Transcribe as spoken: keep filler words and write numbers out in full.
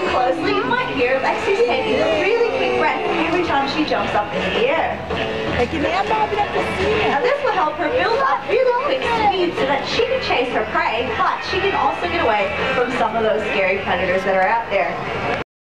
closely, you might hear Lexi's taking a really quick breath every time she jumps up into the air. Now this will help her build up really quick speed so that she can chase her prey, but she can also get away from some of those scary predators that are out there.